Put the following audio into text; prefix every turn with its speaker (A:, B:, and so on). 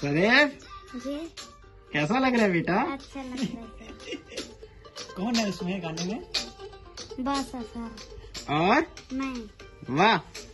A: सदैव
B: जी
A: कैसा लग रहा है बेटा?
B: अच्छा लग रहा है।
A: कौन है उसमें गाने में?
B: बस सर
A: और
B: नहीं।
A: वाह